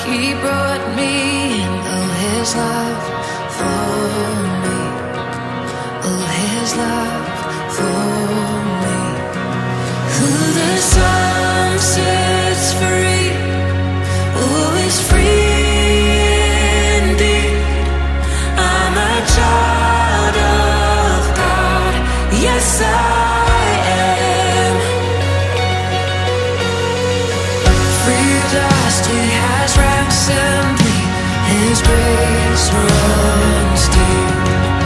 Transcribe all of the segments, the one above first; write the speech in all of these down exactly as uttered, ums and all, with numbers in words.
He brought me in, oh, His love for me, oh, His love for me. Who the Son sets free, oh, is free indeed. I'm a child of God, yes I am. Free at last, He has ransomed me, His grace runs deep.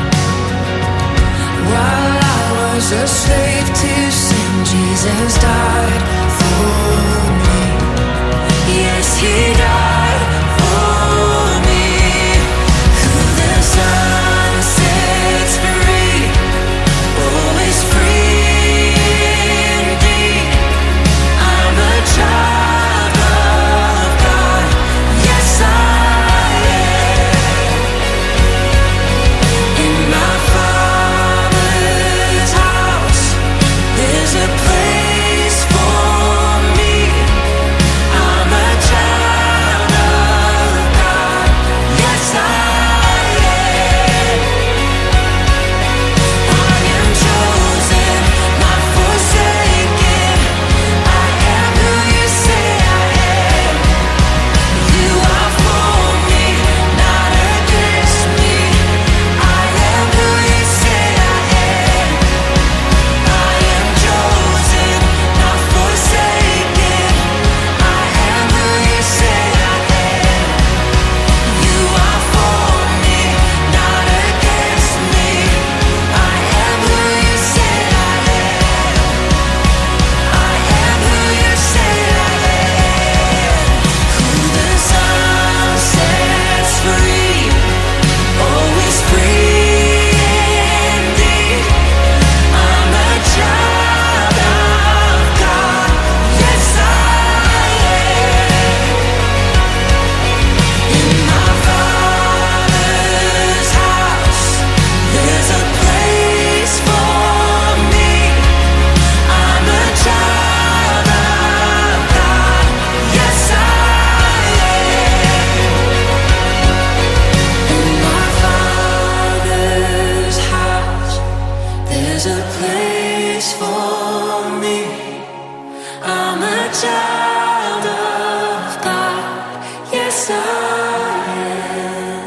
While I was a slave to sin, Jesus died for me. Yes, He died for me. Who the Son sets free, oh, is free indeed. I'm a child of God, yes I am. In my Father's house, there's a place for me. I'm a child of God, yes I am. I am chosen, not forsaken. I am who you say I am. You are for me, not against me. I am who you say I am. I am chosen, not forsaken. I am who you say I am. You are for me, not against me. I am who you say I am. I am who you say I am. Who the Son sets free, oh, is free indeed. I'm a child of God, yes I am. In my Father's house, there's a place for me. I'm a child of God, yes I am. In my Father's house, there's a place for me. I'm a child of God, yes I am.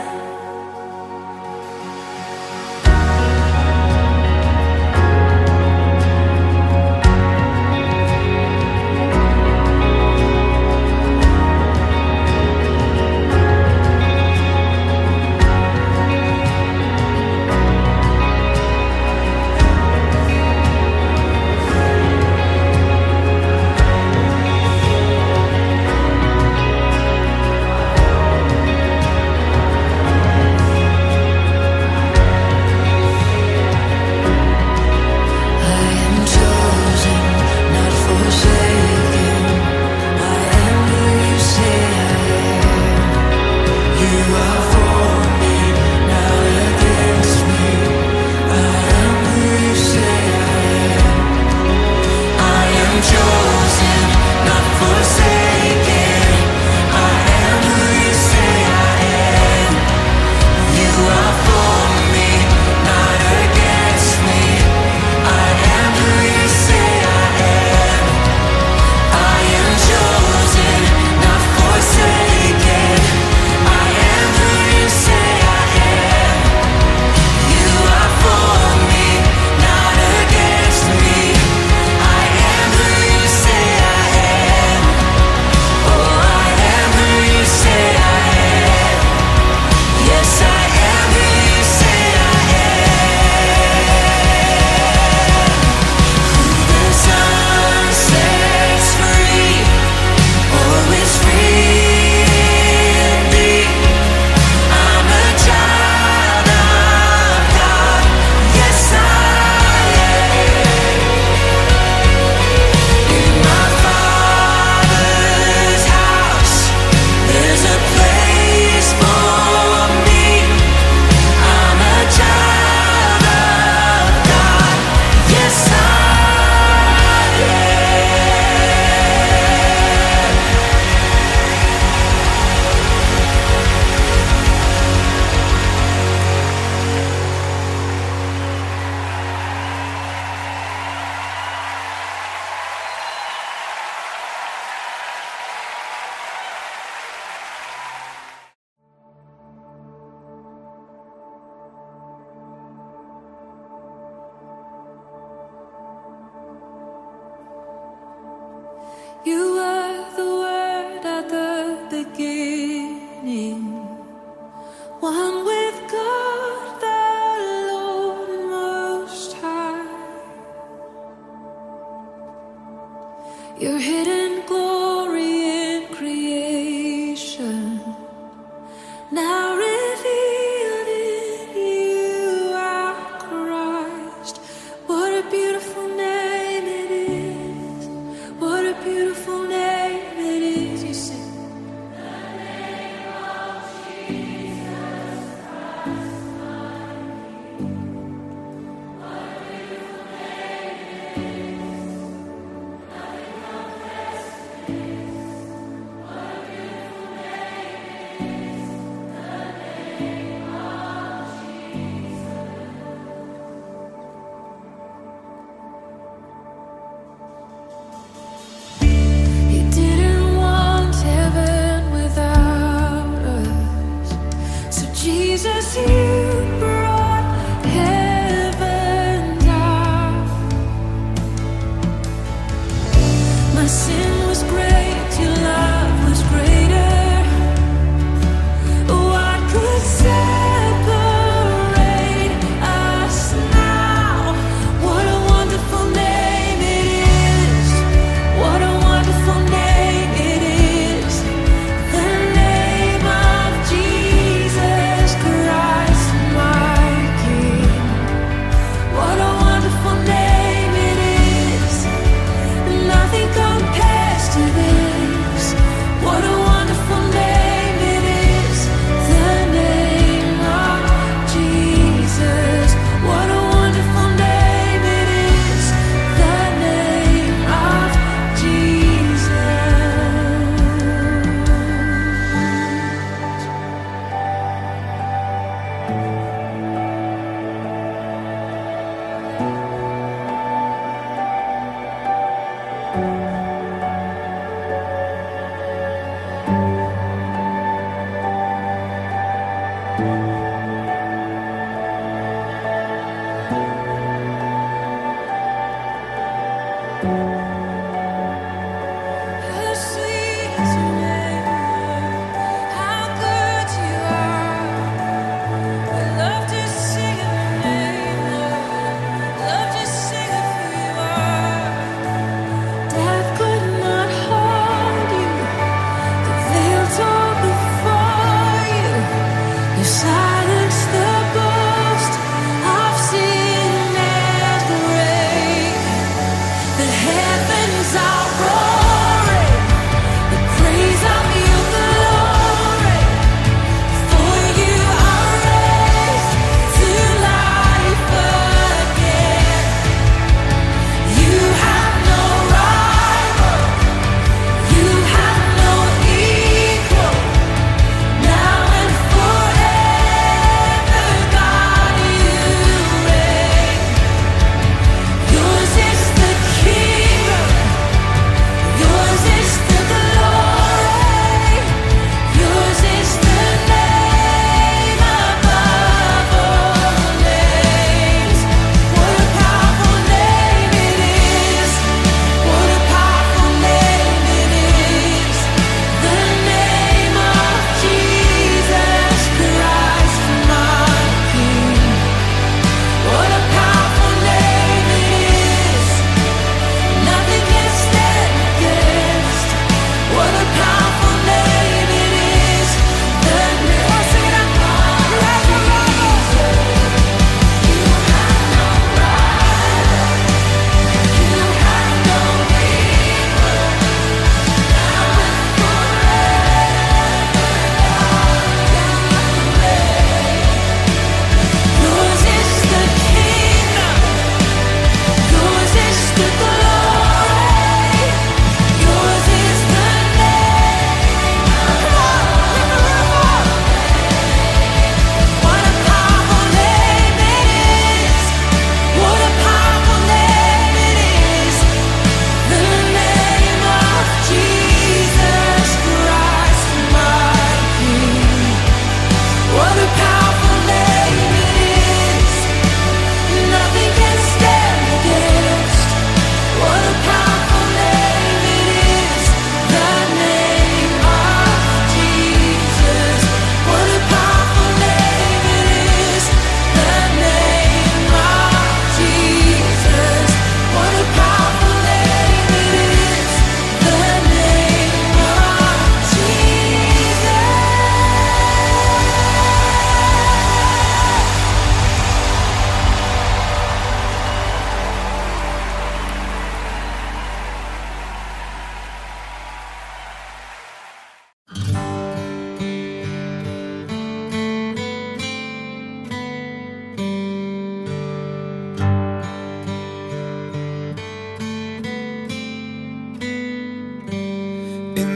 Your hidden glory in creation, now revealed in you, our Christ. What a beautiful name it is. What a beautiful name it is. You sing. The name of Jesus Christ, my King. What a beautiful name it is. Nothing compares to this. What a beautiful name it is. The name of Jesus.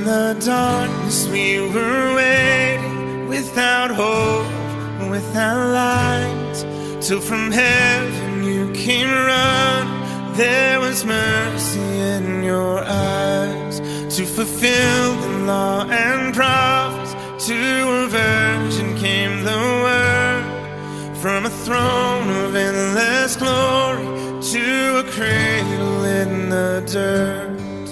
the darkness we were waiting, without hope, without light, till from heaven you came running. There was mercy in your eyes, to fulfill the law and prophets. To a virgin came the word, from a throne of endless glory to a cradle in the dirt.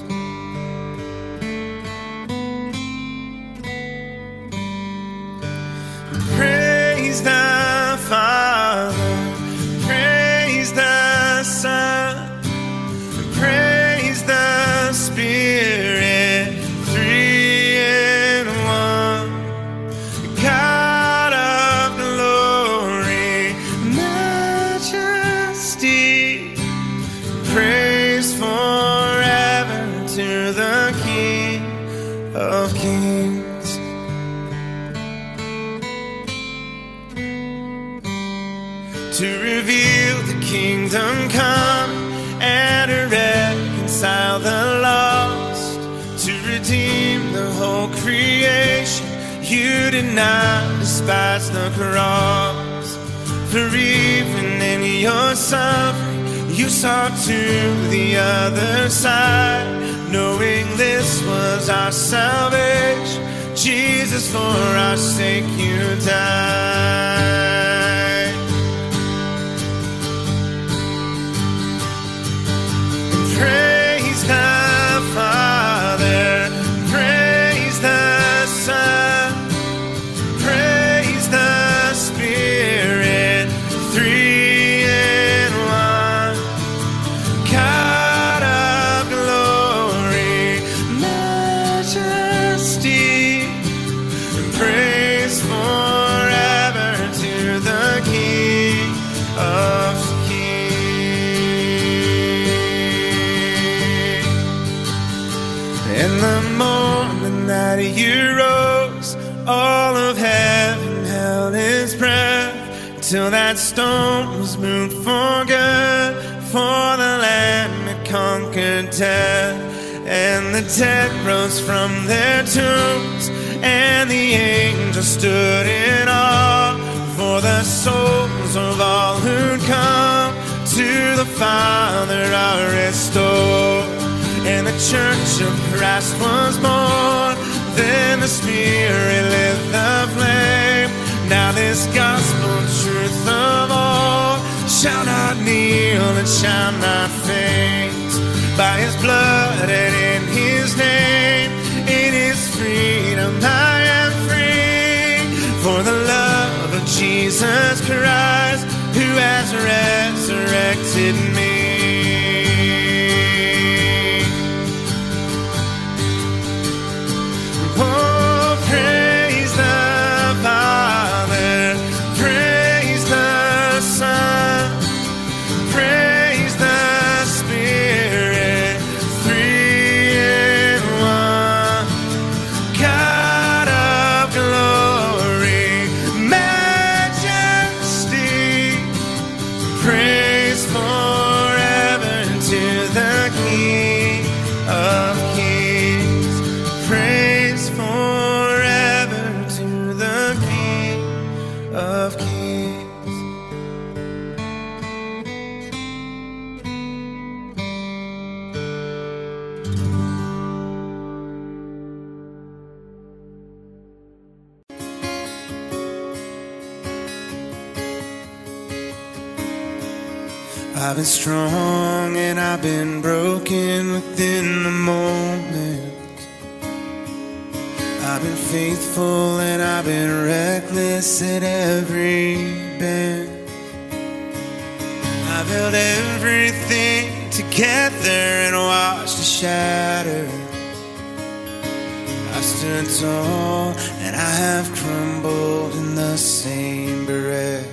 Praise the Father, praise the Son, praise the Spirit, three in one. God of glory, majesty, praise forever to the King of Kings. To reveal the kingdom come and to reconcile the lost, to redeem the whole creation. You did not despise the cross, for even in your suffering you saw to the other side, knowing this was our salvation. Jesus, for our sake you died. Praise the Father, praise the Son, praise the Spirit, three in one. God of glory, majesty, praise forever to the King of In the moment that you rose, all of heaven held its breath, till that stone was moved for good, for the Lamb had conquered death. And the dead rose from their tombs, and the angels stood in awe, for the souls of all who'd come to the Father are restored. And the church of Christ was born, then the Spirit lit the flame. Now this gospel truth of all shall not kneel and shall not faint. By his blood and in his name, in his freedom I am free. For the love of Jesus Christ, who has resurrected me. Oh, praise the Father, praise the Son, praise the Spirit, three in one. God of glory, majesty, praise forever to the King of Kings. Praise forever to the King of Kings. I've been strong and I've been broken within the moment. I've been faithful and I've been reckless at every bend. I've held everything together and watched it shatter. I've stood tall and I have crumbled in the same breath.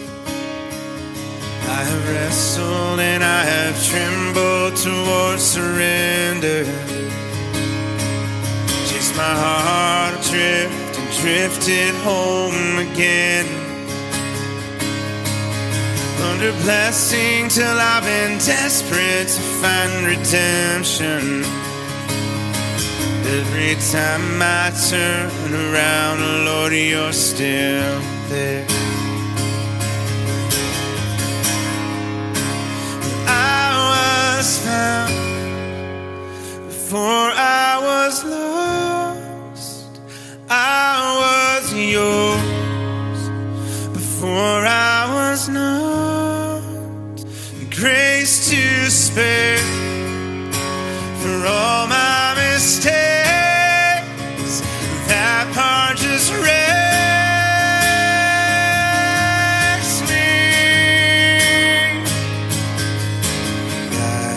I have wrestled and I have trembled towards surrender. Chased my heart adrift and drifted home again. Under blessing till I've been desperate to find redemption. Every time I turn around, Lord, you're still there. I was found before I was lost. I was yours before I was not. Grace to spare for all my mistakes. That part just wrecks me. I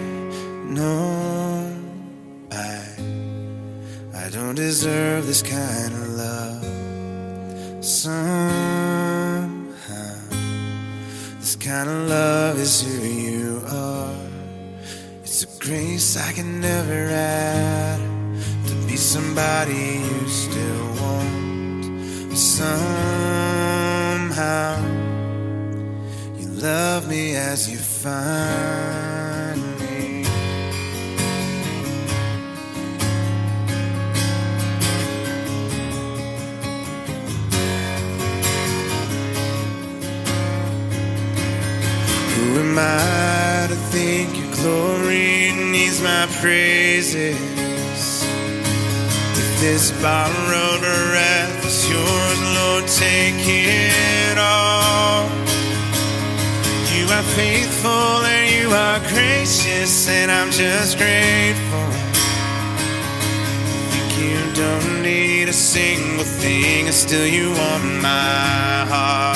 know I I don't deserve this kind of love. Somehow this kind of love is who you are. It's a grace I can never add to be somebody you still want. Somehow you love me as you find me. Who am I to think your glory needs my praises? If this borrowed breath is yours, Lord, take it all. You are faithful and you are gracious, and I'm just grateful. Think you don't need a single thing, and still you want my heart.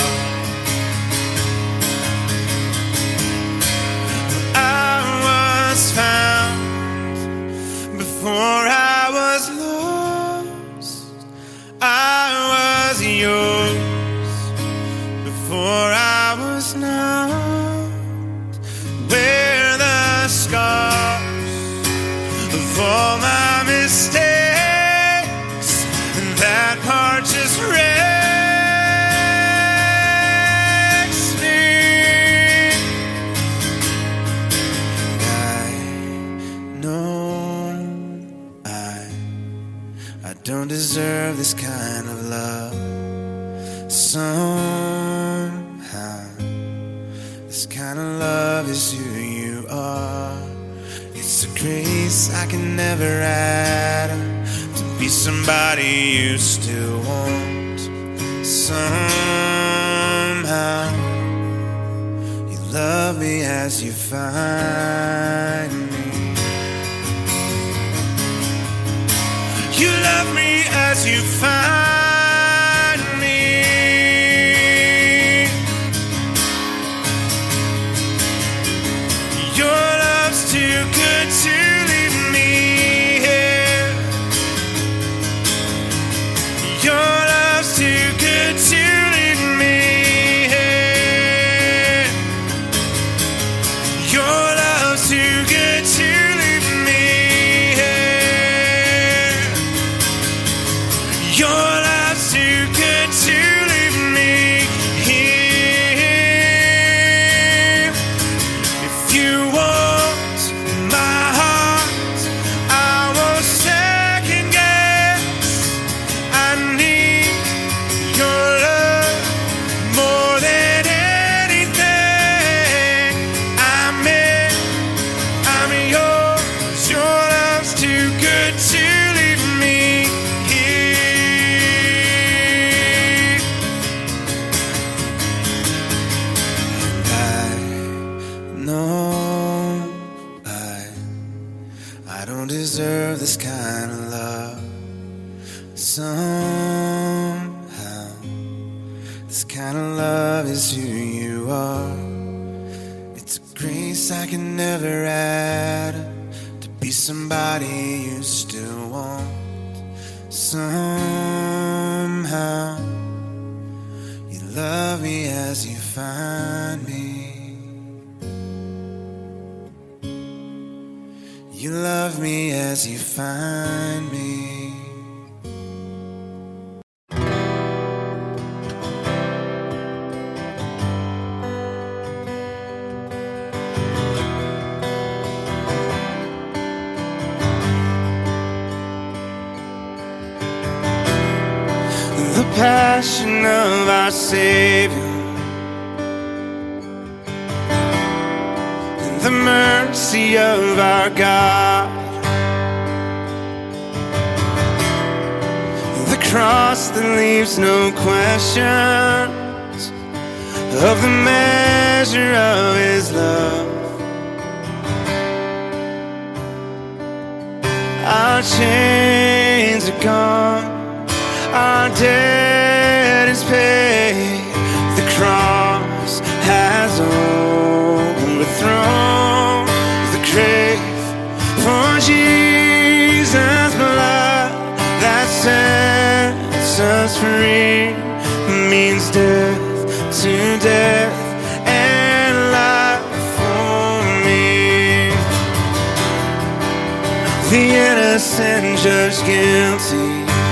Found before I was lost. I was yours before I was not. Wear the scars of all my mistakes, and that part just wrecks don't deserve this kind of love. Somehow this kind of love is who you are. It's a grace I can never add to be somebody you still want. Somehow you love me as you find me. You love me as you find me. Your love's too good to leave me here. Your love's too good to leave me here. Your love's too good to leave me. Your love's too good to leave me here. If you want my heart, I won't second guess. I need your love more than anything. I'm in, I'm yours. Your love's too good to leave me here. I don't deserve this kind of love. Somehow this kind of love is who you are. It's a grace I can never add to be somebody you still want. Somehow you love me as you find me. You love me as you find me. compassion of our Savior, and the mercy of our God. The cross that leaves no questions of the measure of His love. Our chains are gone, our debt is paid. The cross has overthrown the grave. For Jesus' blood that sets us free means death to death and life for me. The innocent judged guilty,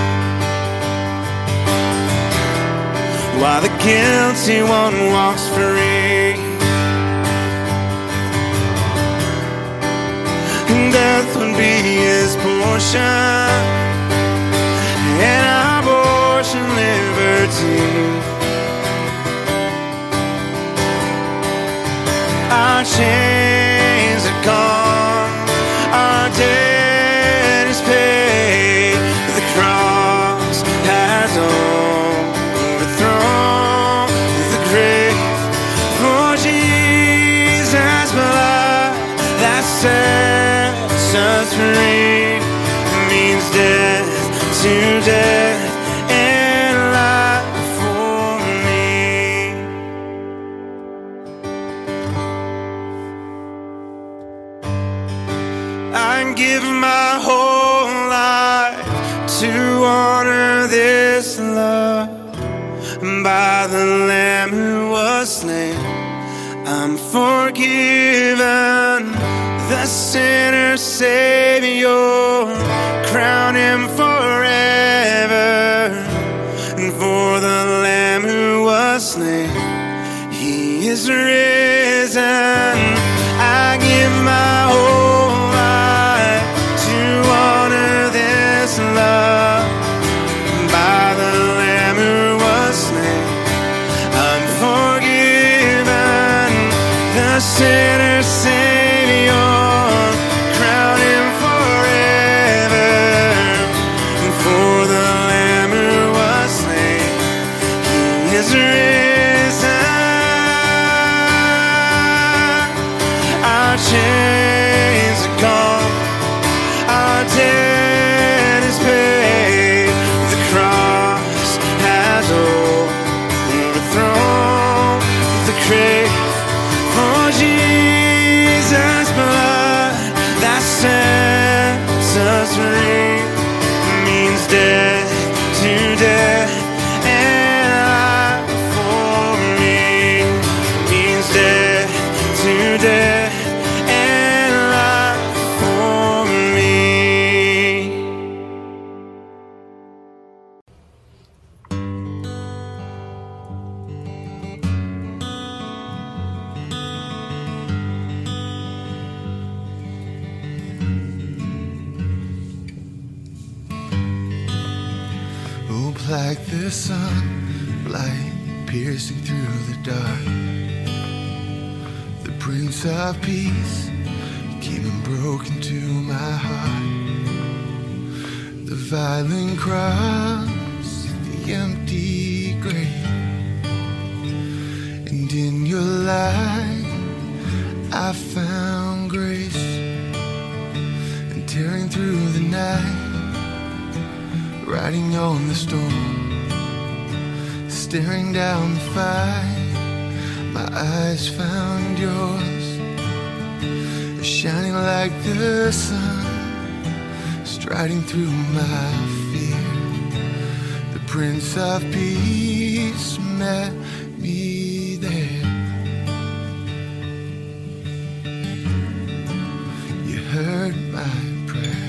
while the guilty one walks free. And death would be his portion, and abortion liberty. Our chains are gone, our debt is paid. The cross has overthrown the grave. For Jesus' blood that sets us free means death to death and life for me. I give my whole life to honor this love. By the Lamb who was slain, I'm forgiven. The sinner Savior, crown Him forever. And for the Lamb who was slain, He is risen. I give my whole life to honor this love. By the Lamb who was slain, I'm forgiven. The sinner Savior, crown Him forever. And for the Lamb who was slain, He is risen. Our chains are gone, our debt is paid. The cross has overthrown the grave. For Jesus' blood that sets us free means death to death and life for me. Means death to death and life for me. Oh, like the sun, light piercing through the dark. The Prince of Peace came and broke into my heart. The violent cross, the empty grave, and in your light I found grace. And tearing through the night, riding on the storm, staring down the fight, my eyes found yours, shining like the sun, striding through my fear. The Prince of Peace met me there. You heard my prayer.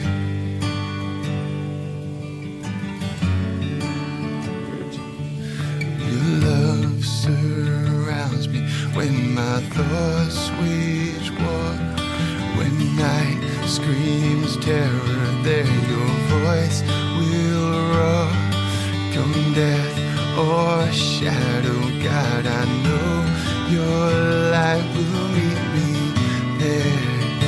Your love surrounds me when my thoughts wage war. When night screams terror, there your voice will roar. Come death, or shadow, God, I know your light will meet me there.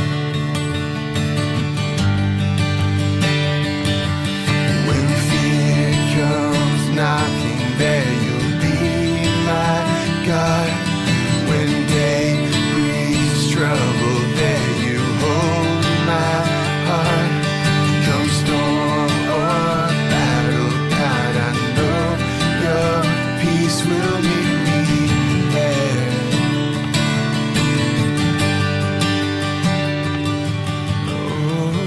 When fear comes knocking, there you'll be my God. When day brings trouble, there you hold my heart. Come storm or battle, God, I know your peace will meet me there. Oh,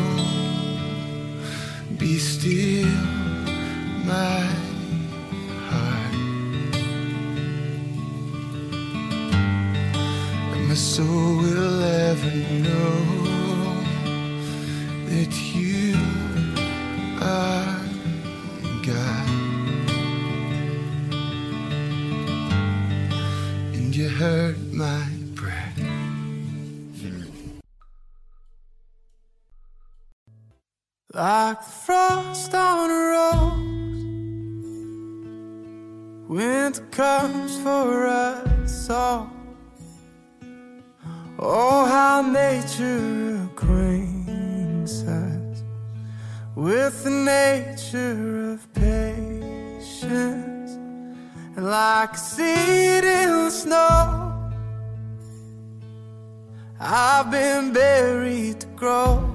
be still, my heart, and my soul will ever know that you are God, and you heard my prayer. Like the frost on a rose, winter comes for us all. Oh, how nature acquaints us with the nature of patience. And like a seed in the snow, I've been buried to grow.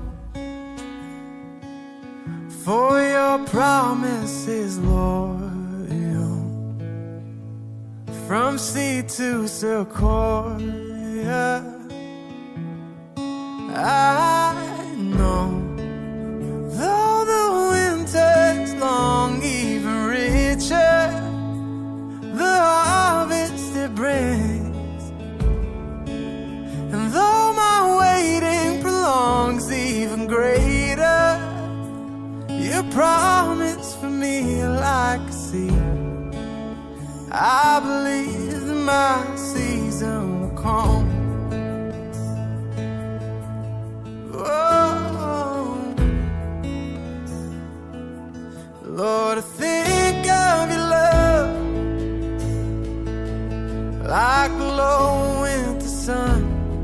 For your promise is loyal, from sea to sequoia. I know, though the winter's long, even richer the harvest it brings. And though my waiting prolongs, even greater your promise for me like a seed. I believe that my season will come. Oh, Lord, I think of your love like the low winter sun,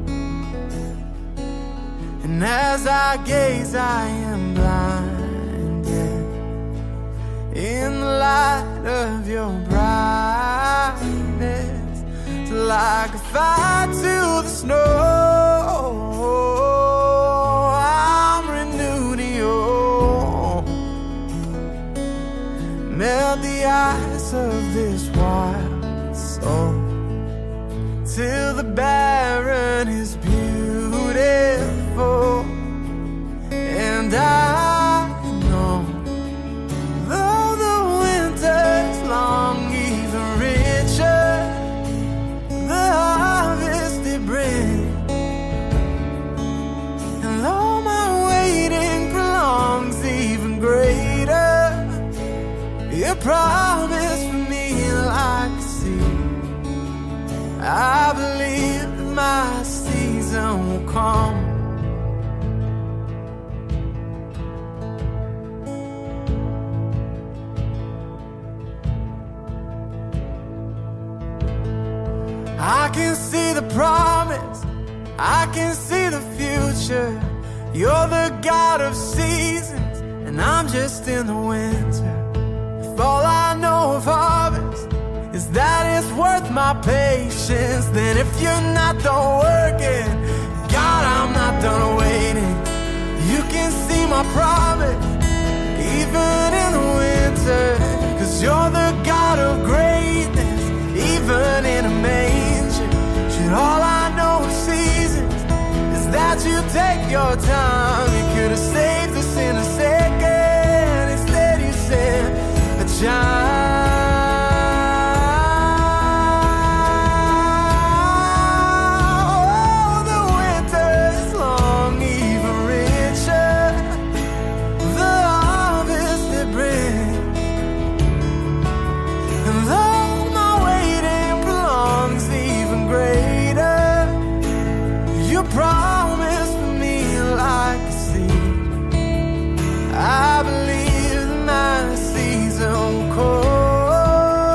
and as I gaze I am blinded in the light of your brightness. It's like a fire to the snow, I'm renewed in you. Melt the ice of this wild soul till the barren is beautiful. And I know, though the winter's long, even richer the harvest it brings. And though my waiting prolongs, even greater your promise for me like a seed. I believe that my season will come. I can see the promise, I can see the future. You're the God of seasons, and I'm just in the winter. If all I know of harvest is that it's worth my patience, then if you're not done working, God, I'm not done waiting. You can see my promise, even in the winter, 'cause you're the God of greatness, even in a manger. Should all I know of seasons is that you take your time, you could have saved us in a second. Instead you sent a child. Promise for me like a seed. I believe that my season will come.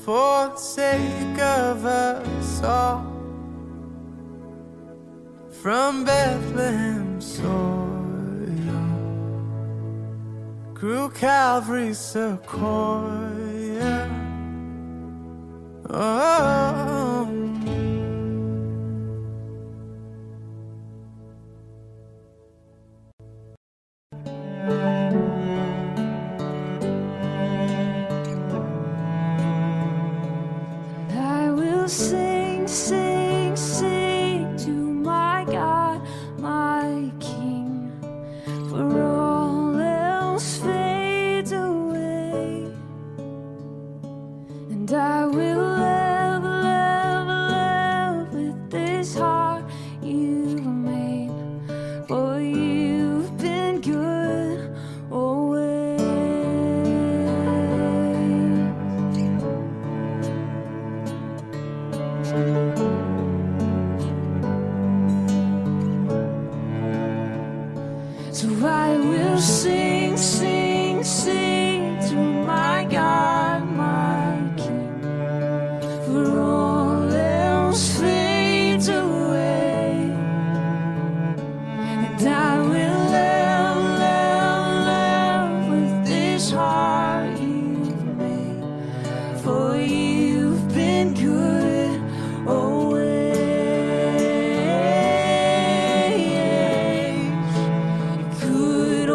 for the sake of us all. From Bethlehem's soil grew Calvary's sequoia. Oh, I will sing, sing, sing to my God, my King, for all else fades away. And I will love, love, love with this heart you've made, for you've been good always. So I will sing, sing, sing to my God, my King, for all else fades away. And I will love, love, love with this heart you've made, for you've been good always. Good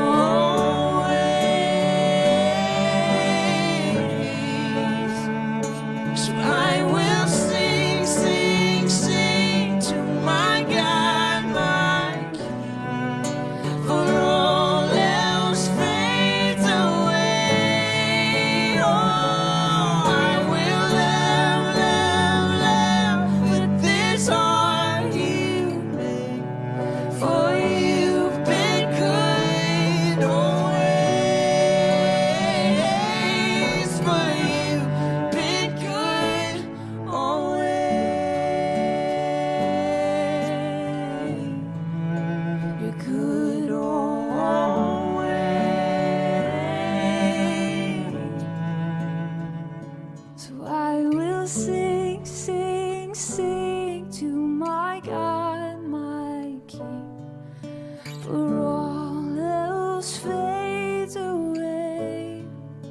always. So I will sing, sing, sing to my God, my King, for all else fades away. Oh, I will love, love, love with this heart you made, for you've been good always, for you've been good always. You're good always. So I will sing, sing, sing to my God, my King, for all else fades away.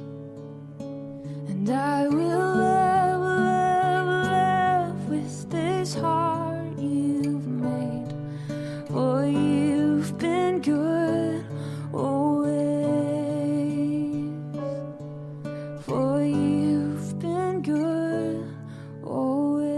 And I will love, love, love with this heart you've made, for you've been good always, for you've been good always.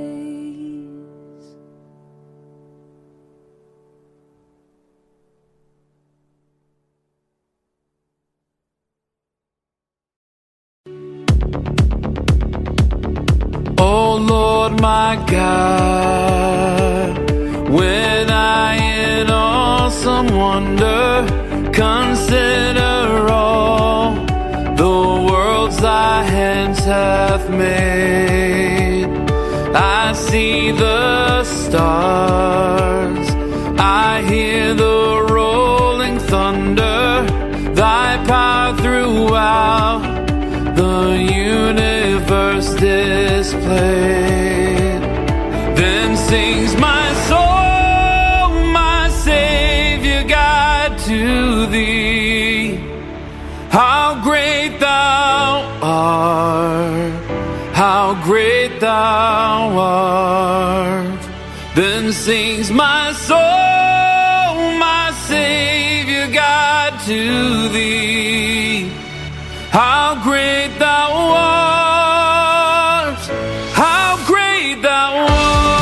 Oh Lord my God, when I in awesome wonder consider all the worlds thy hands hath made, I see the stars, I hear the rolling thunder, thy power throughout the universe displayed. Then sings my soul, my Savior God, to thee. How great thou art, how great thou art. Then sings my soul, my Savior God, to thee. How great thou art, how great thou art.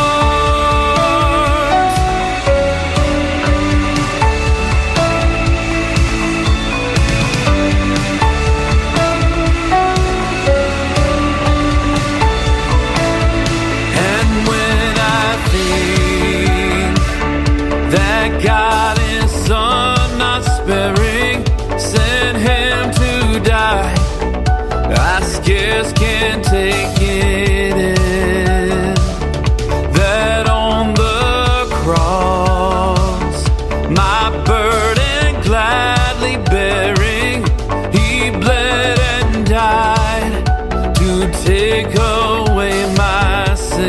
And when I think that God His Son not sparing sent Him to die, I scarce can take it in, that on the cross, my burden gladly bearing, He bled and died to take take away my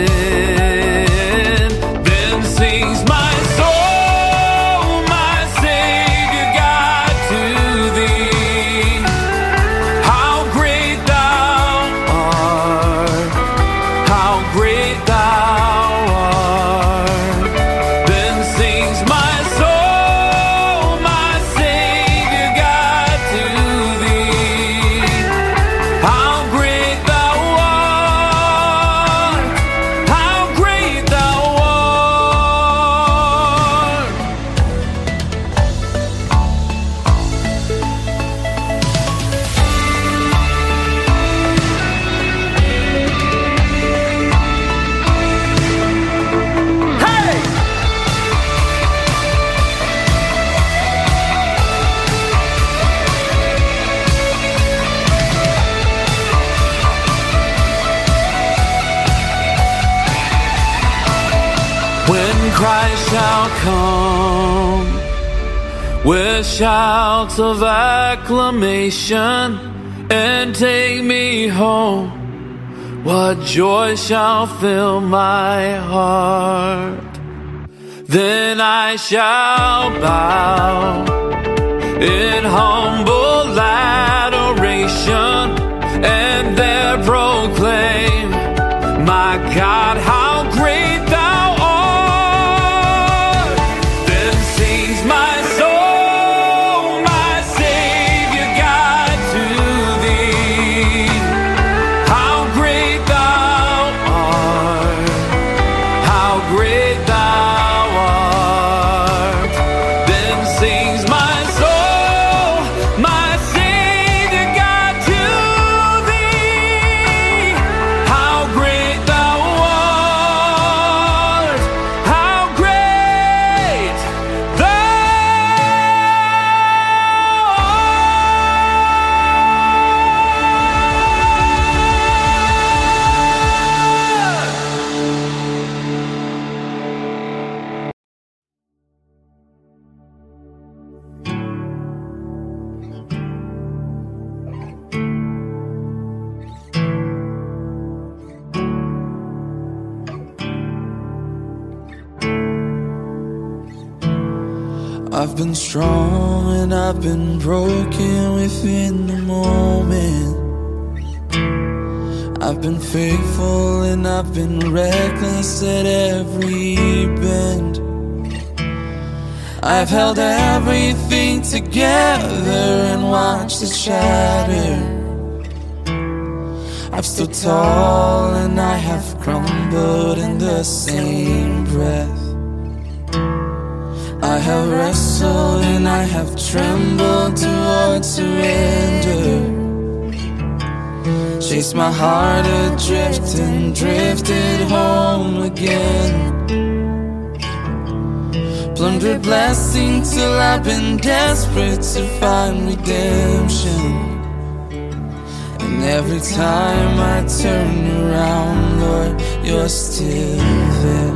sin. Then sings my soul, my Savior God, to thee. How great thou art, how great thou art. Then sings my soul, my Savior God, to thee. How great thou art, how great thou art. Hey! When Christ shall come with shouts of acclamation and take me home, what joy shall fill my heart. Then I shall bow in humble adoration and there proclaim, my God, how great thou art. Then sings my soul, my Savior God, to thee. How great thou art, how great thou art. Then sings my soul, my Savior God, to thee. How great thou art, how great thou I've been strong and I've been broken within the moment. I've been faithful and I've been reckless at every bend. I've held everything together and watched it shatter. I've stood tall and I have crumbled in the same breath. I have wrestled and I have trembled towards surrender. Chased my heart adrift and drifted home again. Plundered blessing till I've been desperate to find redemption. And every time I turn around, Lord, you're still there.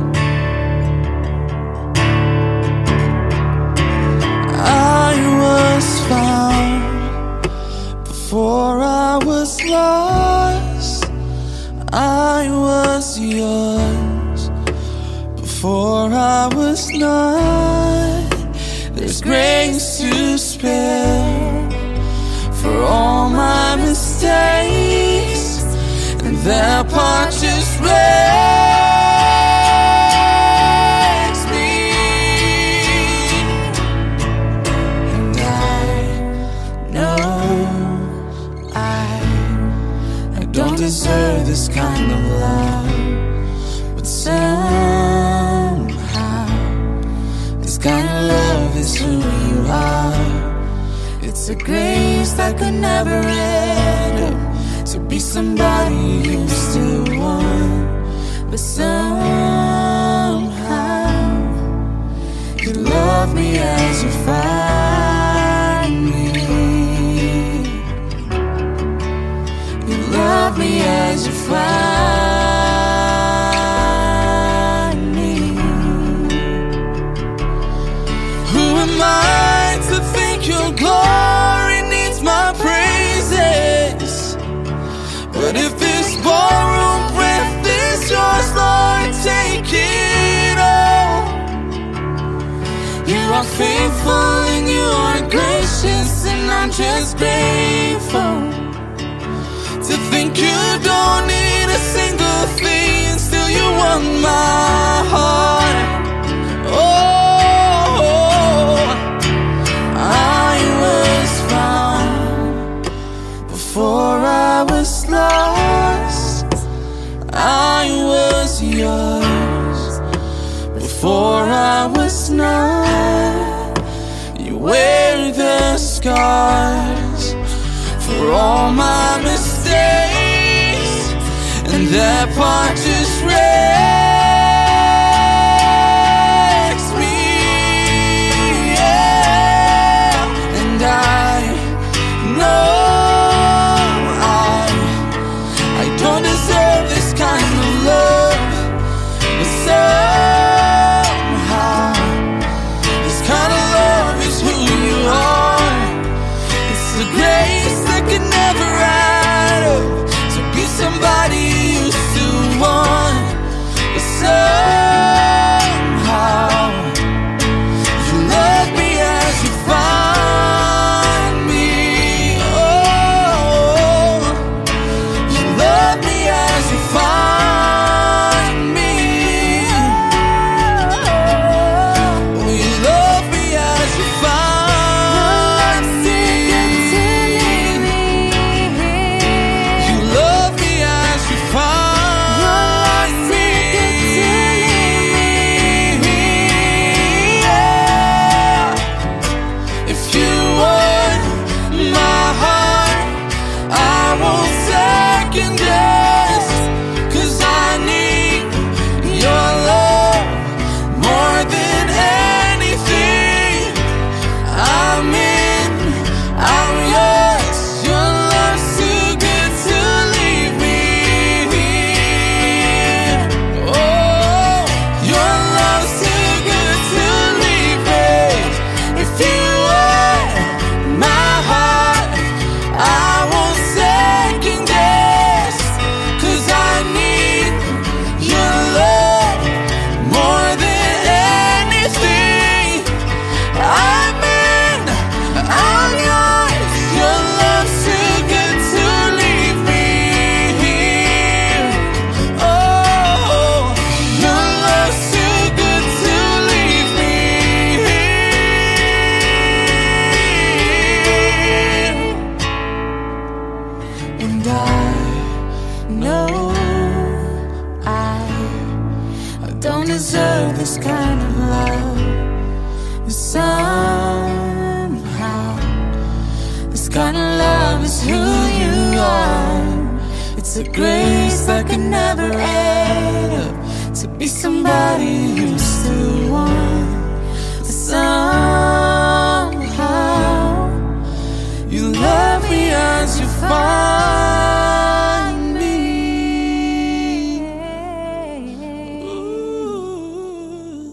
I was found before I was lost. I was yours before I was not. There's grace to spare for all my mistakes, and that part just breaks me. And I know I, I don't deserve this kind of love, but somehow this kind of love is who you are. It's a grace that could never end, to be somebody you still want, but somehow you love me as you find me. You love me as you find me. Who am I to think your glory needs my praises? But if this boy faithful and you are gracious, and I'm just grateful to think you don't need a single thing, and still you want my heart. Oh, I was found before I was lost. I was yours before I was not. You wear the scars for all my mistakes, and that part just wrecks me, yeah. And I know I, I don't deserve this kind of love, but somehow this kind of love is who you are. It's the grace that could never add up to be somebody you used to want, but somehow you love me as you find me. Oh, you love me as you find me. Oh, you love me as you find me. You love me as you find me. Yeah. If you want my heart, I won't second guess, 'cause I need your love more than anything. I'm in, I'm yours. Your love's too good to leave me here. Oh, your love's too good to leave me. If you want my heart, I won't second guess, 'cause I need your love more than anything. I'm in, I'm yours. Your love's too good to leave me here. Oh, your love's too good to leave me here. And I know I, I don't deserve this kind of love, but somehow this kind of love is who you are. It's a grace that could never add up to be somebody you used to want, but somehow you love me as you find me. Ooh.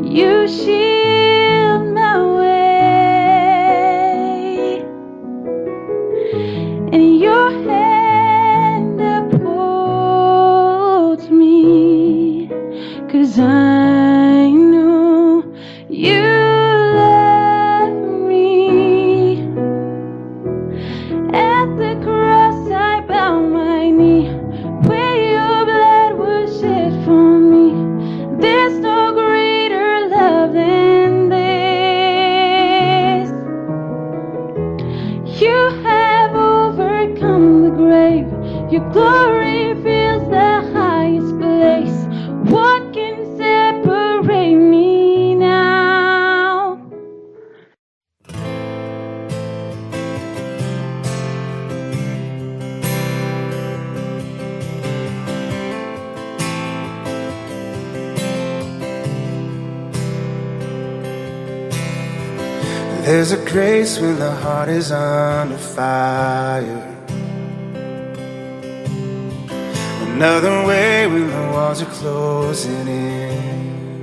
You shield my way, and your hand upholds me, 'cause I know you love me. At the cross I bow my knee, where your blood was shed for me. There's no greater love than this. You have overcome the grave. Your glory fills the highest place. What can separate me now? There's a grace when the heart is under fire, another way when the walls are closing in.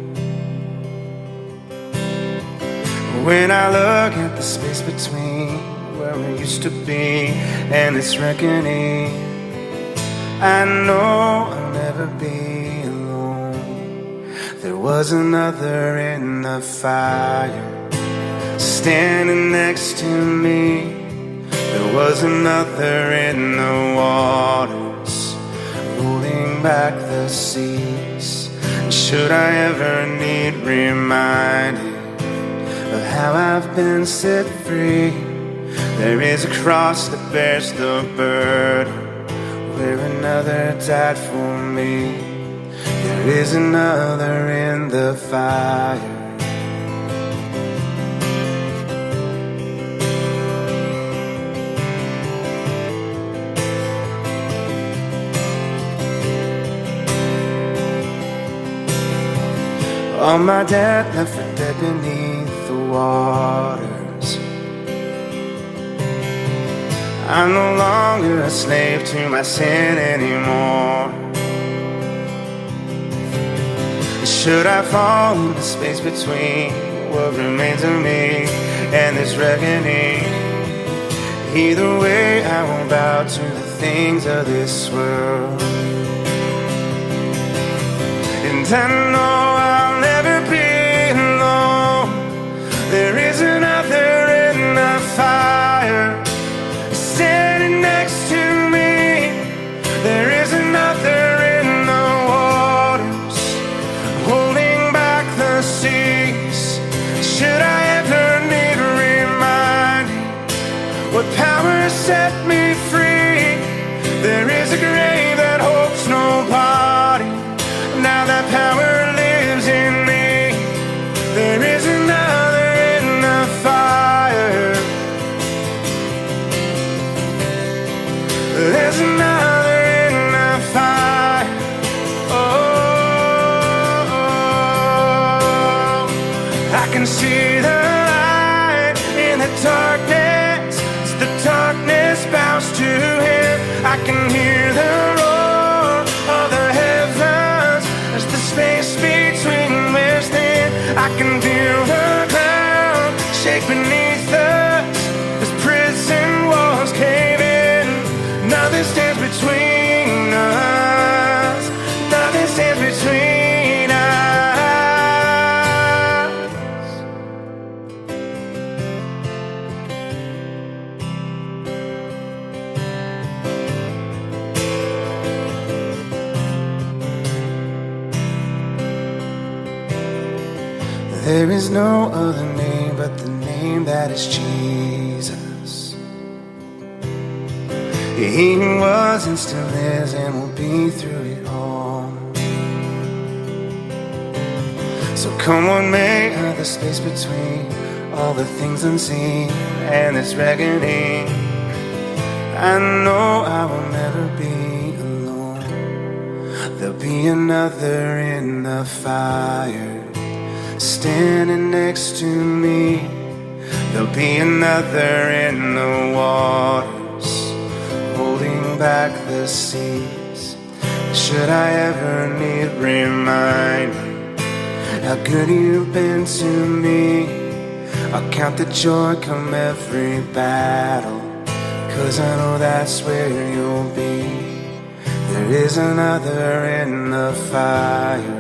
When I look at the space between where we used to be and this reckoning, I know I'll never be alone. There was another in the fire, standing next to me. There was another in the waters, rolling back the seas. Should I ever need reminding of how I've been set free, there is a cross that bears the burden, where another died for me. There is another in the fire. All my debt left for dead beneath the waters. I'm no longer a slave to my sin anymore. Should I fall in the space between what remains of me and this reckoning, either way I won't bow to the things of this world. And I know I'll never be alone. There is another in the fire, standing next to me. There is another in the waters, holding back the seas. Should I ever need reminding what power set me free, there is a grave that holds no body. Now that power lives in me. There is another in the fire. There's another in the fire. Oh, I can see the light in the darkness. As the darkness bows to him, I can hear the roar of the heavens. As the space between wears thin, I can feel the ground shake beneath us as prison walls cave in. Nothing stands between us. Nothing stands between us. There is no other name but the name that is Jesus. He who was and still is and will be through it all. So come what may, of the space between all the things unseen and this reckoning, I know I will never be alone. There'll be another in the fire, standing next to me. There'll be another in the waters, holding back the seas. Should I ever need reminding how good you've been to me. I'll count the joy come every battle, 'cause I know that's where you'll be. There is another in the fire.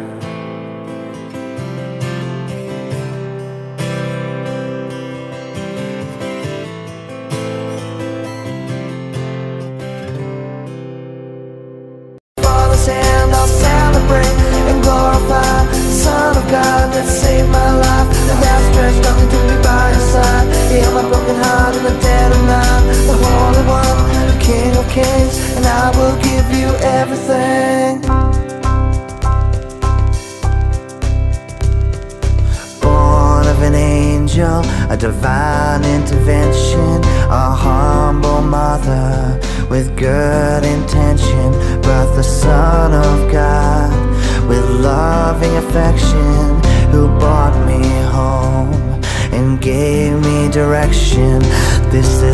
Father's hand, I'll celebrate and glorify the Son of God that saved my life. The last stretched out to me by his side. He held my broken heart in the dead of night. The Holy One, the King of Kings, and I will give you everything. Born of an angel, a divine intervention, a humble mother with good intention, but the Son of God with loving affection, who brought me home and gave me direction. This is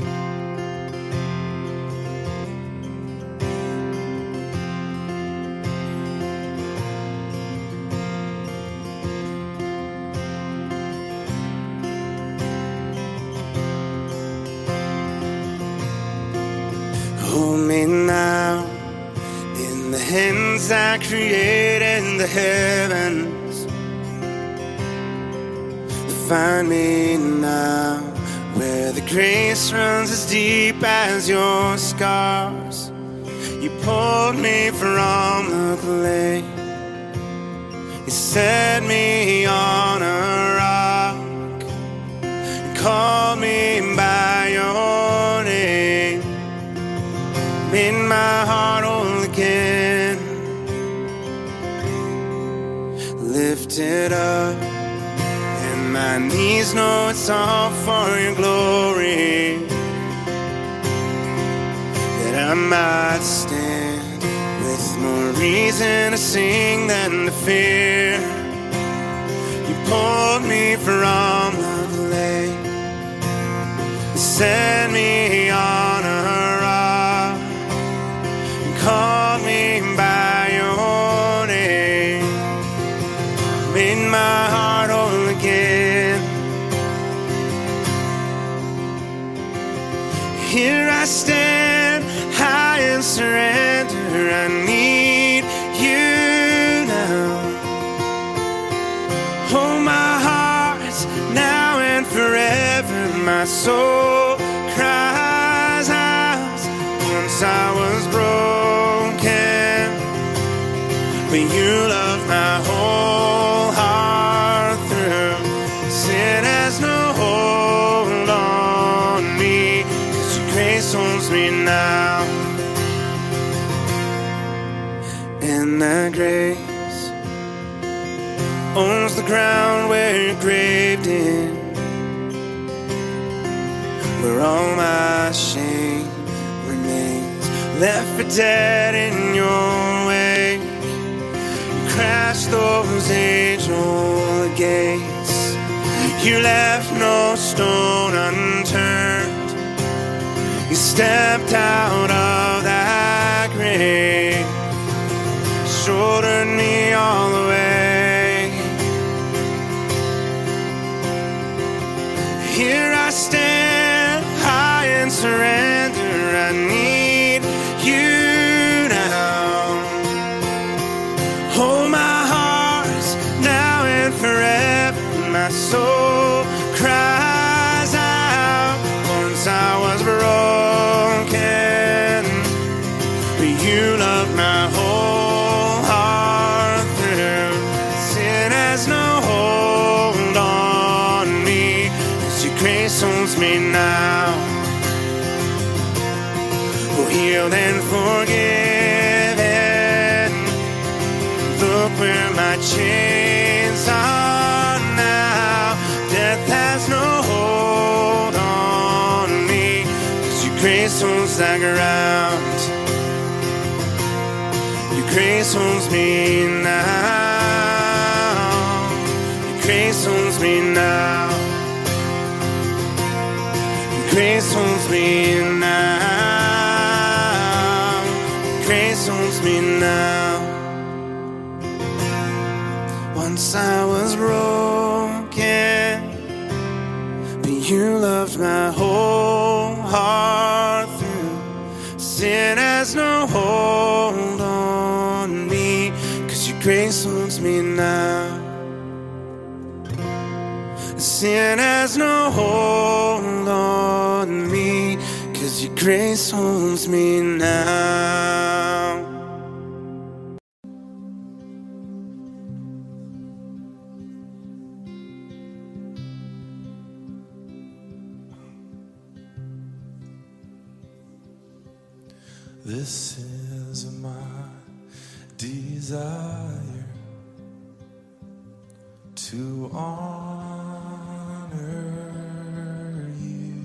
Hold me now in the hands that created the heavens. Find me now where the grace runs as deep as your scars. You pulled me from the clay. You set me on a rock. You called me by your name. Made my heart whole again. Lifted up, and my knees know it's all for your glory. That I might stand with more reason to sing than to fear. You pulled me from the clay. You set me on a rock. Called me by your name. Made my heart whole again. Here I stand, high in surrender. I need you now. Hold my heart now and forever. My soul cries out. Once I was broken, but you loved my whole heart through. Sin has no hold on me, 'cause your grace owns me now. And that grace owns the ground where you're graved in, where all my shame remains, left for dead in your wake. You crashed those age-old gates. You left no stone unturned. You stepped out of that grave, shouldered me all the way. Here I stand, high in surrender. I need you now. Hold my heart now and forever. My soul cries out. Once I was broken, but you loved my whole heart through. Sin has no hold on me, 'cause your grace owns me now. Healed and forgiven. Look where my chains are now. Death has no hold on me, 'cause your grace owns the ground. Your grace owns me now. Your grace owns me now. Your grace owns me now. Grace owns me now. Once cross I was broken, but you loved my whole heart through. Sin has no hold on me, 'cause your grace holds me now. Sin has no hold on me, 'cause your grace holds me now. This is my desire, to honor you,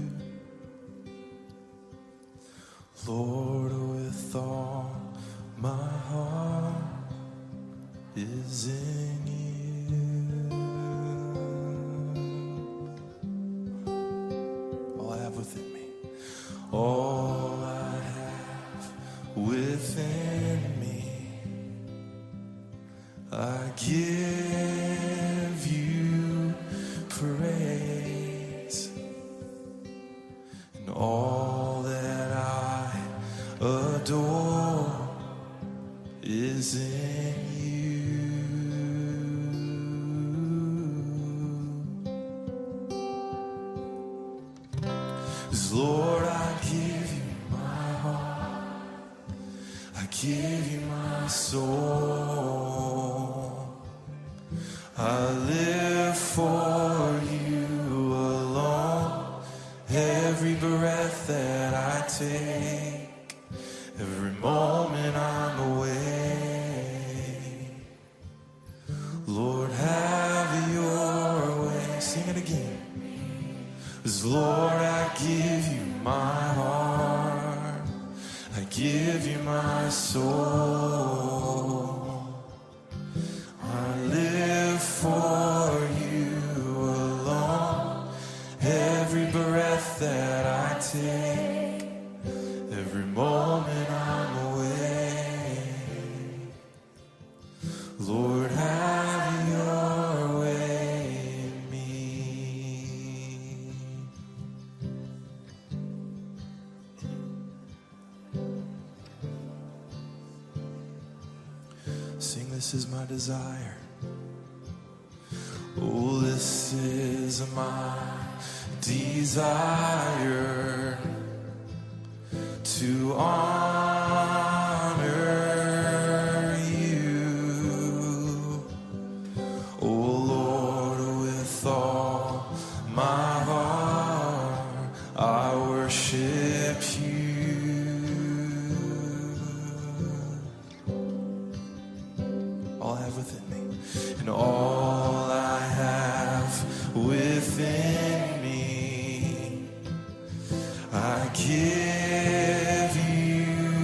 Lord, with all my heart is in you. All I have within me, all I have within me, I give you praise, and all that I adore is in you. 'Cause Lord, I give you my heart, I give you my soul, I live for you alone. Every breath that I take, every moment I'm awake, Lord, have your way. Sing it again. 'Cause Lord, I give you my heart, I give you my soul, I live for you alone. Every breath that I take, every moment I'm awake, Lord, have your way in me. Sing, this is my desire. Oh, this is my desire, to honor you, oh Lord, with all my heart I worship you. All I have within me, and all I have within me, I give you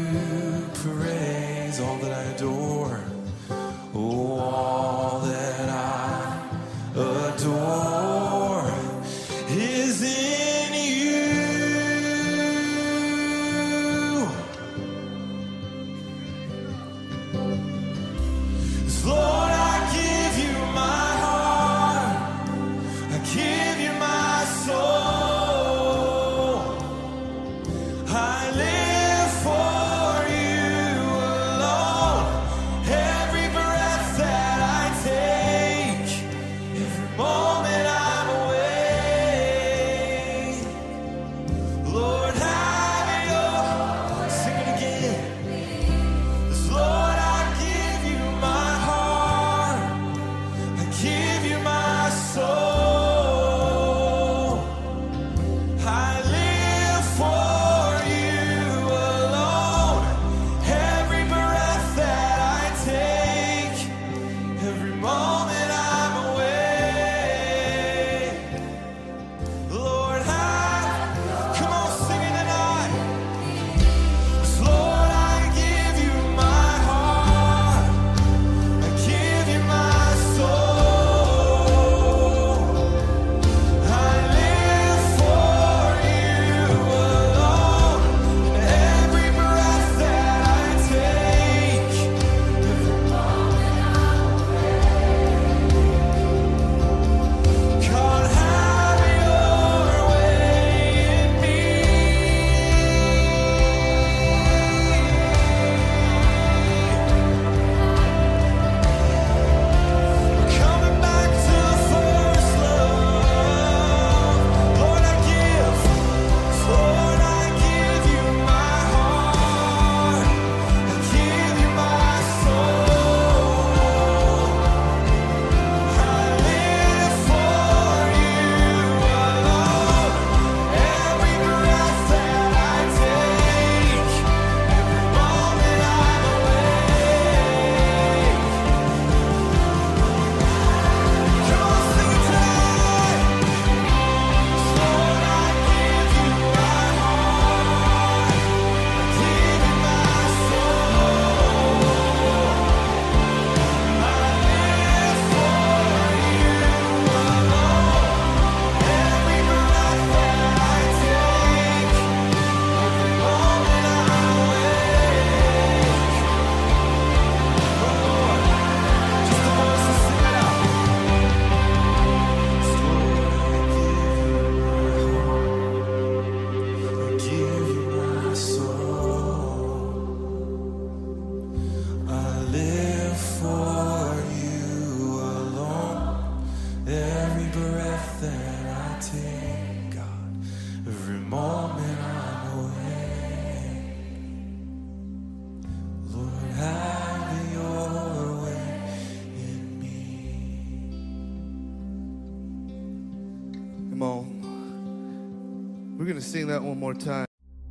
Come on. We're going to sing that one more time.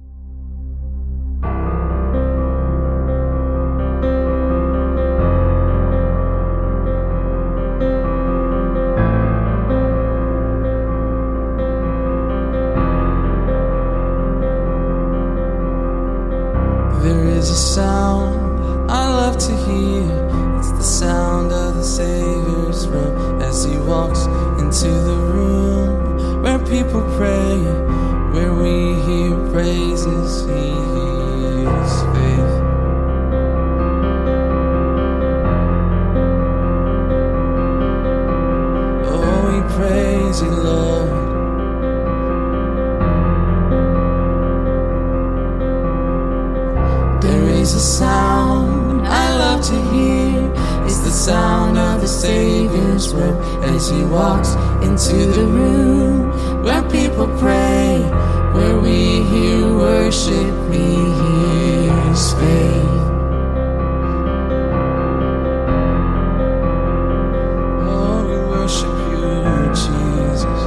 There is a sound I love to hear. It's the sound of the Savior's robe as he walks into the room where people pray, where we hear praises, he hears faith. Oh, we praise you, Lord. There is a sound I love to hear. It's the sound of the Savior's robe as he walks into the room where people pray, where we hear worship, he hears faith. Oh, we worship you, Jesus.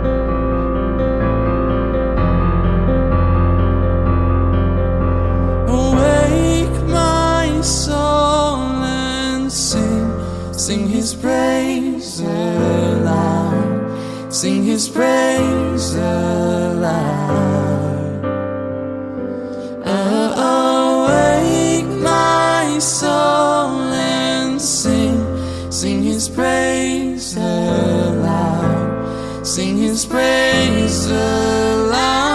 Awake my soul and sing, sing his praise aloud, sing his praise aloud. Oh, awake my soul and sing, sing his praise aloud, sing his praise aloud.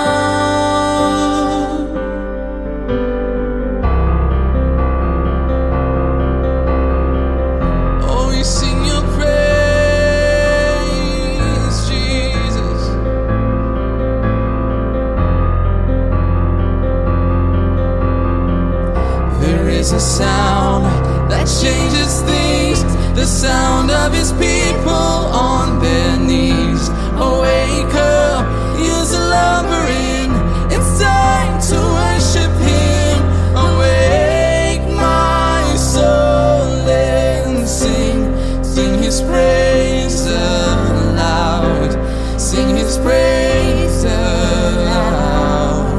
A sound that changes things, the sound of his people on their knees. Awake up, use a lumbering, it's time to worship him. Awake my soul and sing, sing his praise aloud, sing his praise aloud.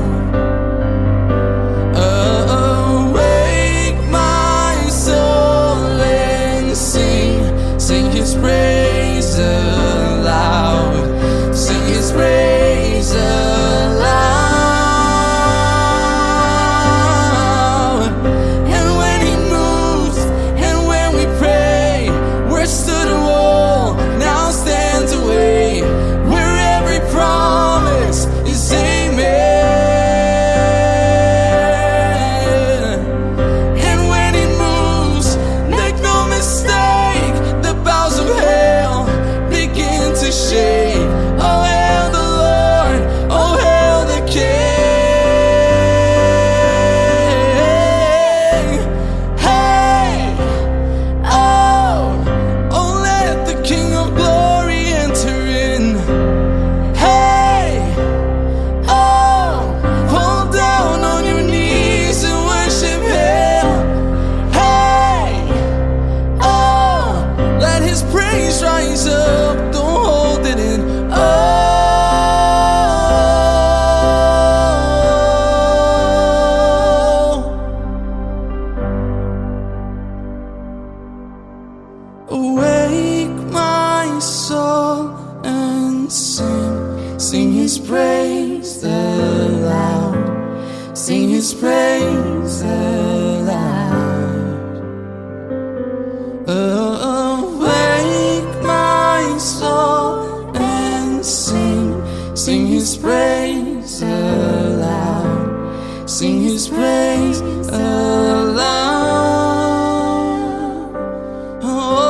Praise aloud, sing his praise aloud. And when he moves, and when we pray, where stood a wall, now stands a way, where every promise is amen. And when he moves, make no mistake, the bows of hell begin to shake. Oh, hail the Lord, oh, hail the King. Hey, oh, oh, let the King of glory enter in. Hey, oh, fall down on your knees and worship him. Hey, oh, let his praise rise up, don't hold it in. Oh, awake my soul and sing, sing his praise aloud, sing his praise aloud. Oh, awake my soul and sing, sing his praise aloud, sing his praise aloud. Oh,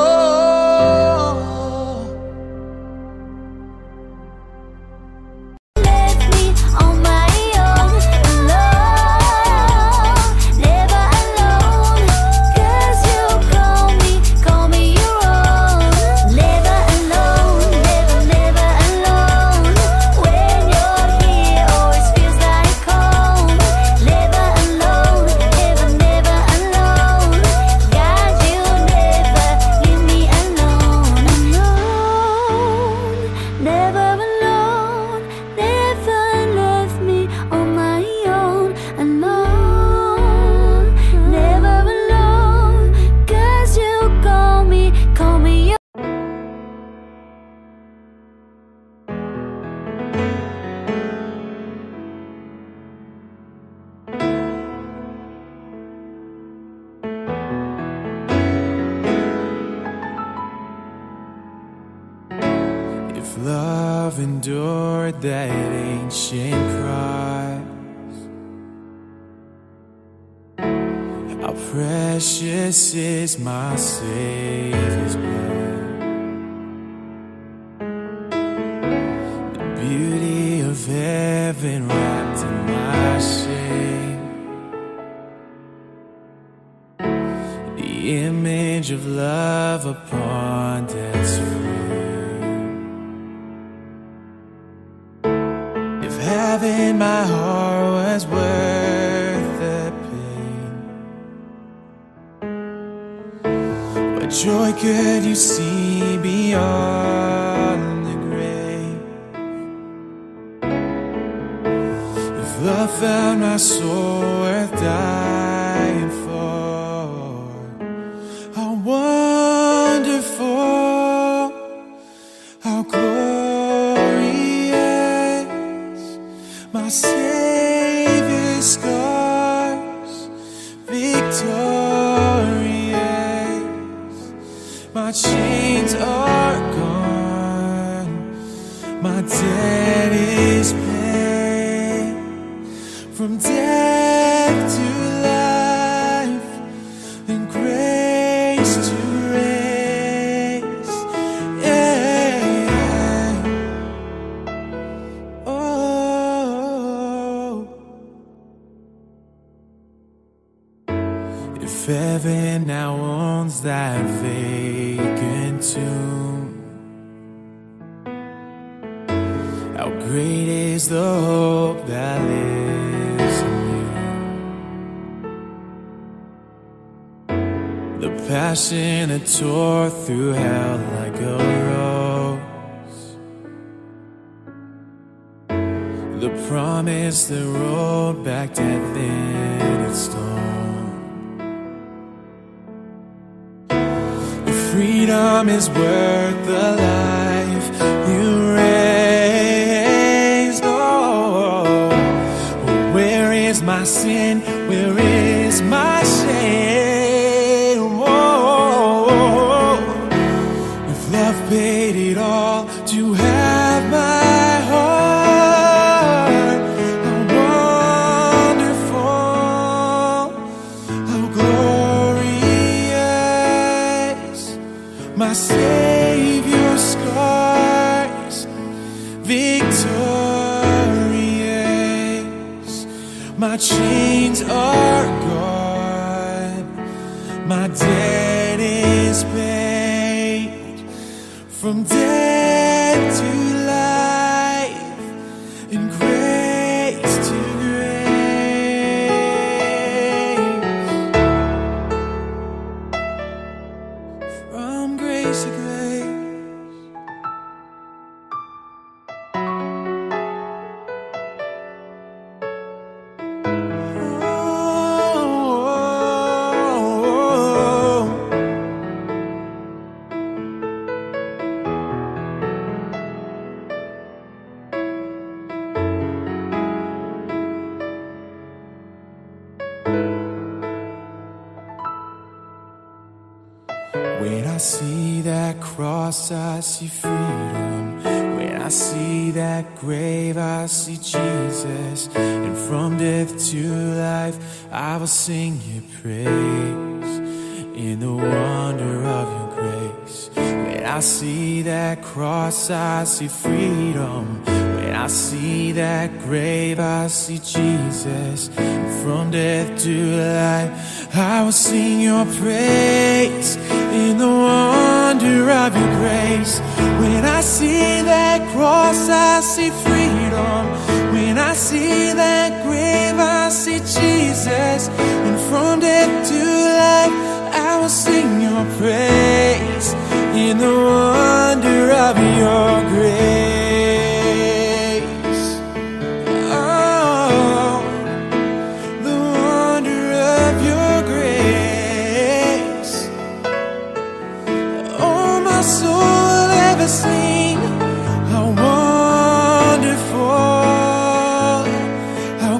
Left me on my own, alone, never alone. 'Cause you call me, call me your own. Never alone, never, never alone. When you're here, always feels like home. Never alone. If love endured that ancient cross, how precious is my Savior's blood. The beauty of heaven wrapped in my shame, the image of love upon death's frame. If having my heart was worth the pain, what joy could you see beyond the grave? If love found my soul worth dying for, how wonderful, how glorious, my Savior's scars, victorious. My chains are gone, my debt is paid. From death to life, and grace to grace. Yeah. Oh, if heaven now owns that vacant tomb, how great is the hope that lives in you. The passion that tore through hell like a rose, the promise that rolled back death in its storm. Freedom is worth the life you raised. Oh, where is my sin? Where is my shame? Oh, if love paid it all to have my heart, how wonderful, how glorious, my Savior's scars, victorious. My chains are gone, my debt is paid. From death to life, and grace to grace. From grace to grace. When I see that cross, I see freedom. When I see that grave, I see Jesus. And from death to life, I will sing your praise in the wonder of your grace. When I see that cross, I see freedom. When I see that grave, I see Jesus. And from death to life, I will sing your praise in the wonder of your grace. When I see that cross, I see freedom. When I see that grave, I see Jesus. And from death to life, I will sing your praise in the wonder of your grace. Oh, the wonder of your grace. Oh, my soul will ever sing how wonderful, how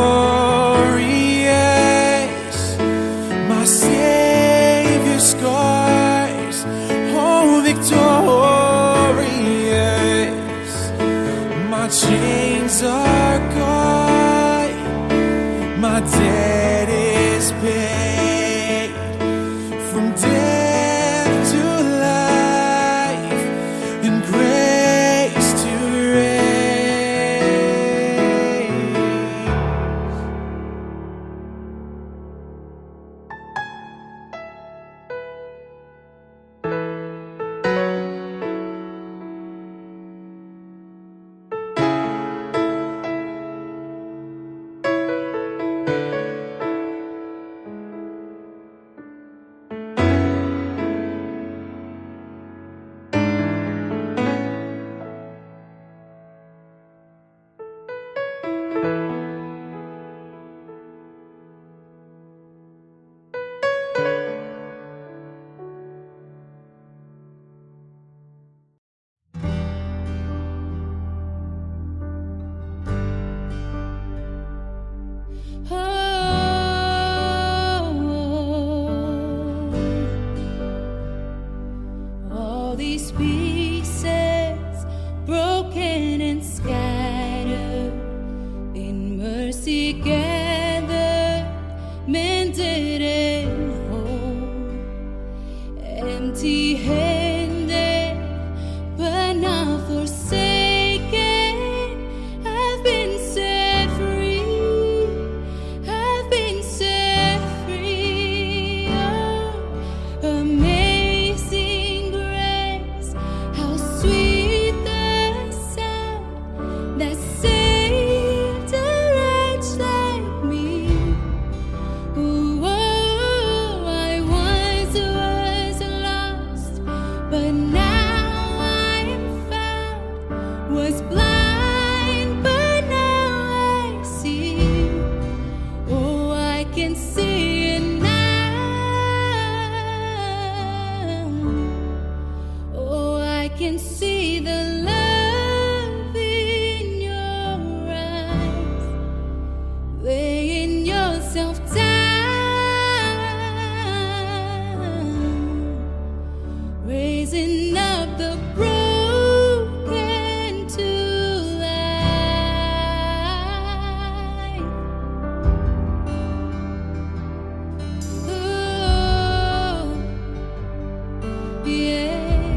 glorious, my Savior's scars, oh victorious. My chains are gone, my debt is paid. From death to life, and grace to These pieces broken and scattered, in mercy gathered, mended and whole, empty-handed but not forsaken. I've been set free, I've been set free. Oh, amazing. Can see the love in your eyes, laying yourself down, raising up the broken to life. Oh, yeah.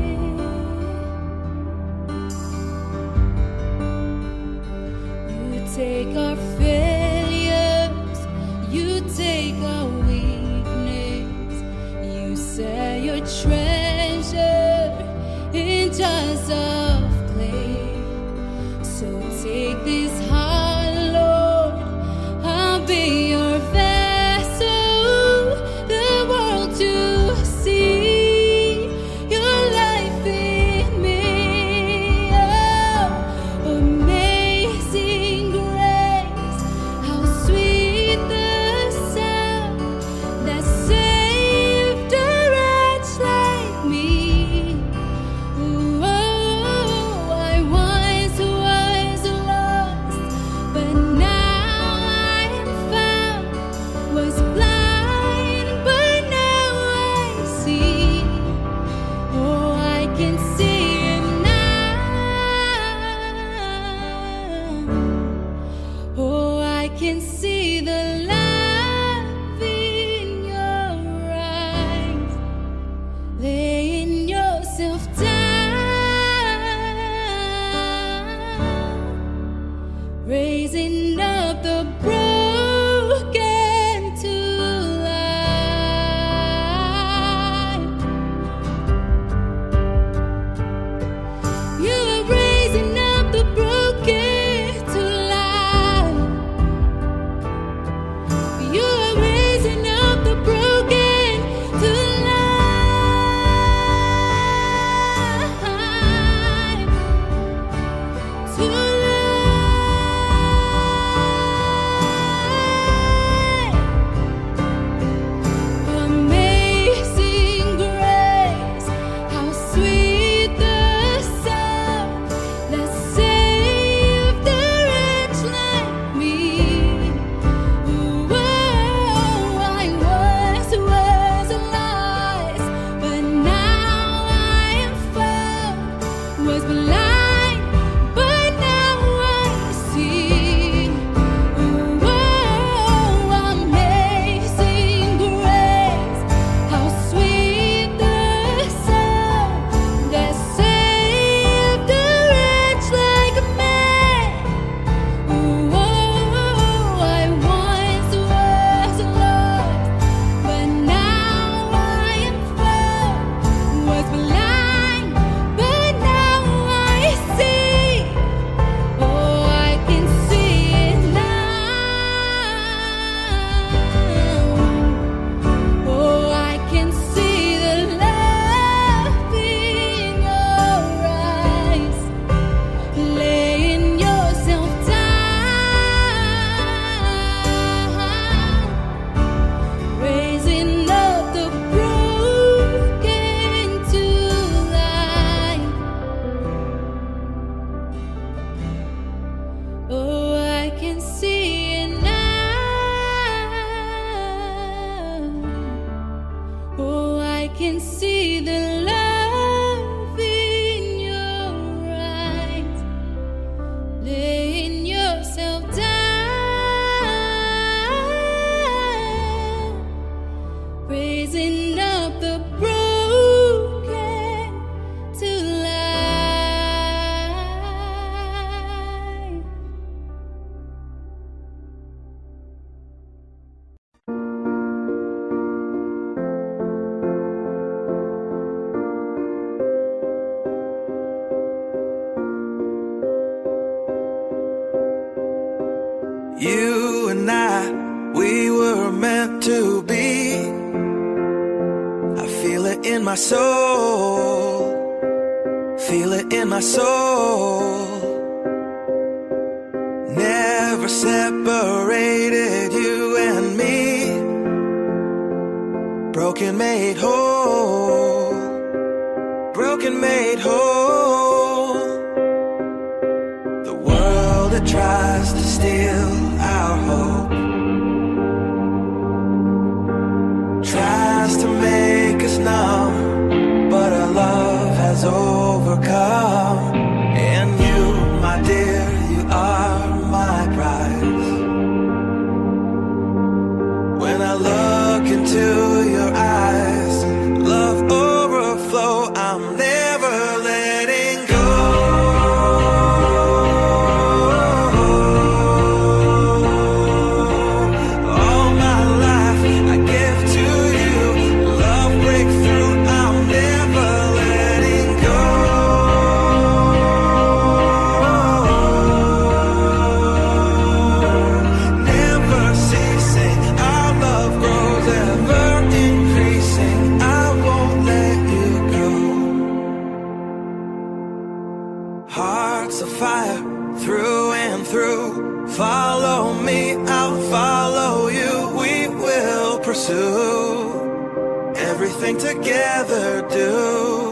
Take our failures, you take our weakness, you set your treasure in jars of clay. So take this heart, Lord, I'll be your vessel, the world to see your life in me. Oh, amazing grace, You and I, we were meant to be. I feel it in my soul, feel it in my soul. Never separated, you and me. Broken made whole, broken made whole. The world that tries to steal our hope tries to make us numb, but our love has overcome. And you, my dear, you are my prize. When I look into your eyes, love overflow, I'm never letting go. All my life I give to you, love breakthrough, I'm never letting go. Never ceasing, our love grows, ever increasing, I won't let you go. Hearts of fire, through and through. Follow me, I'll follow you. We will pursue everything together, do.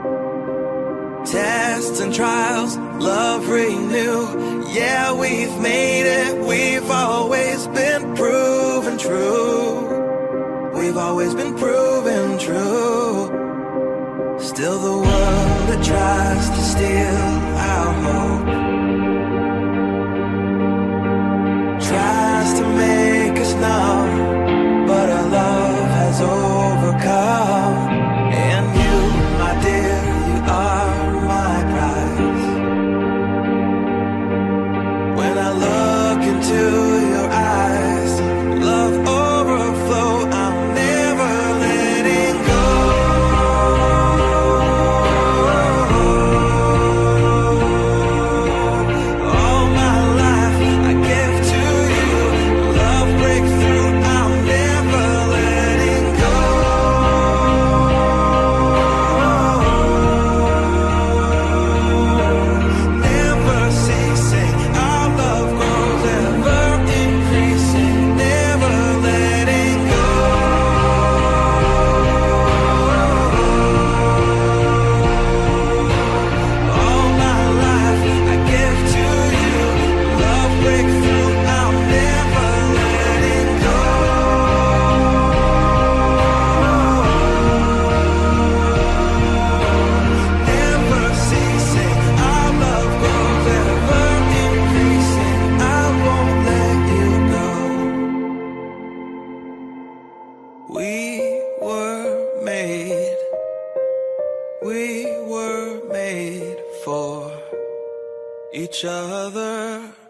Tests and trials, love renew. Yeah, we've made it, we've always been proven true. We've always been proven true. Still the world that tries to steal our hope tries to make us numb, but our love has overcome. And you, my dear, you are my prize. When I look into your eyes, love overflow, I'm never letting go. All my life I give to you, love breakthrough, I'm never letting go. Never ceasing, our love grows, ever increasing, never letting go. All my life I give to you, love breakthrough, I'm never letting go. Never ceasing, our love grows, ever increasing, I won't let you go. We were made, we were made for each other.